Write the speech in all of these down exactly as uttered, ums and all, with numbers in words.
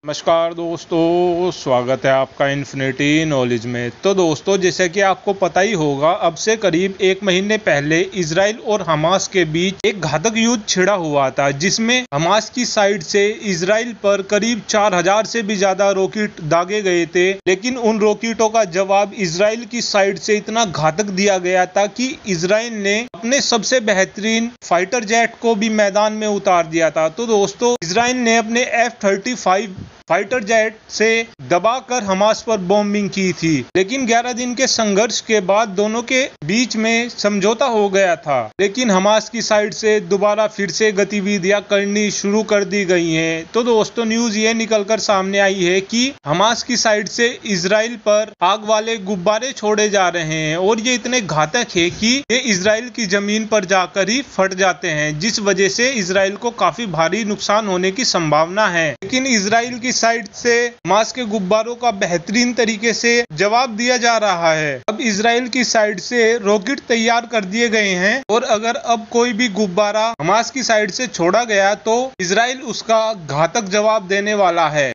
नमस्कार दोस्तों, स्वागत है आपका इन्फिनिटी नॉलेज में। तो दोस्तों, जैसे कि आपको पता ही होगा, अब से करीब एक महीने पहले इजराइल और हमास के बीच एक घातक युद्ध छिड़ा हुआ था, जिसमें हमास की साइड से इजराइल पर करीब चार हजार से भी ज्यादा रॉकेट दागे गए थे। लेकिन उन रॉकेटों का जवाब इजराइल की साइड से इतना घातक दिया गया था कि इजराइल ने अपने सबसे बेहतरीन फाइटर जेट को भी मैदान में उतार दिया था। तो दोस्तों, इजराइल ने अपने F thirty five fighter jet से दबाकर हमास पर बॉम्बिंग की थी। लेकिन ग्यारह दिन के संघर्ष के बाद दोनों के बीच में समझौता हो गया था। लेकिन हमास की साइड से दोबारा फिर से गतिविधियां करनी शुरू कर दी गई हैं। तो दोस्तों, न्यूज ये निकलकर सामने आई है कि हमास की साइड से इजराइल पर आग वाले गुब्बारे छोड़े जा रहे हैं और ये इतने घातक है कि ये इजराइल की जमीन पर जाकर ही फट जाते हैं, जिस वजह से इजराइल को काफी भारी नुकसान होने की संभावना है। लेकिन इजराइल की साइड से हमास के गुब्बारों का बेहतरीन तरीके से जवाब दिया जा रहा है। अब इजराइल की साइड से रॉकेट तैयार कर दिए गए हैं और अगर अब कोई भी गुब्बारा हमास की साइड से छोड़ा गया तो इजराइल उसका घातक जवाब देने वाला है।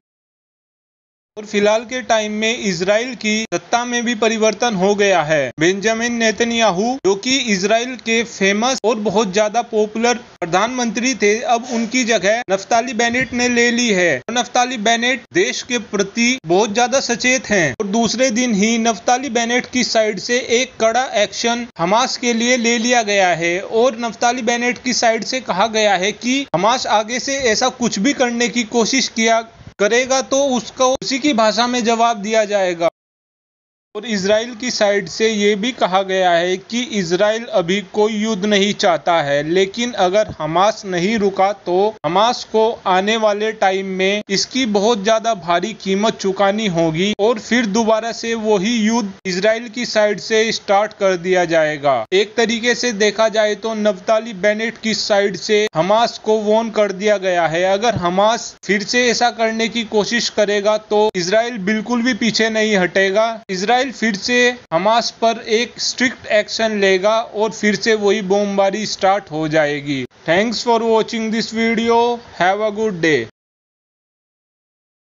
और फिलहाल के टाइम में इजराइल की सत्ता में भी परिवर्तन हो गया है। बेंजामिन नेतन्याहू, जो कि इजराइल के फेमस और बहुत ज्यादा पॉपुलर प्रधानमंत्री थे, अब उनकी जगह नफ्ताली बेनेट ने ले ली है। और नफ्ताली बेनेट देश के प्रति बहुत ज्यादा सचेत हैं। और दूसरे दिन ही नफ्ताली बेनेट की साइड से एक कड़ा एक्शन हमास के लिए ले लिया गया है और नफ्ताली बेनेट की साइड से कहा गया है कि हमास आगे से ऐसा कुछ भी करने की कोशिश किया करेगा तो उसको उसी की भाषा में जवाब दिया जाएगा। और इजराइल की साइड से ये भी कहा गया है कि इजराइल अभी कोई युद्ध नहीं चाहता है, लेकिन अगर हमास नहीं रुका तो हमास को आने वाले टाइम में इसकी बहुत ज्यादा भारी कीमत चुकानी होगी और फिर दोबारा से वही युद्ध इजराइल की साइड से स्टार्ट कर दिया जाएगा। एक तरीके से देखा जाए तो नफ्ताली बेनेट की साइड से हमास को वॉर्न कर दिया गया है। अगर हमास फिर से ऐसा करने की कोशिश करेगा तो इजराइल बिल्कुल भी पीछे नहीं हटेगा। इजराइल फिर से हमास पर एक स्ट्रिक्ट एक्शन लेगा और फिर से वही बमबारी स्टार्ट हो जाएगी। Thanks for watching this video. Have a good day.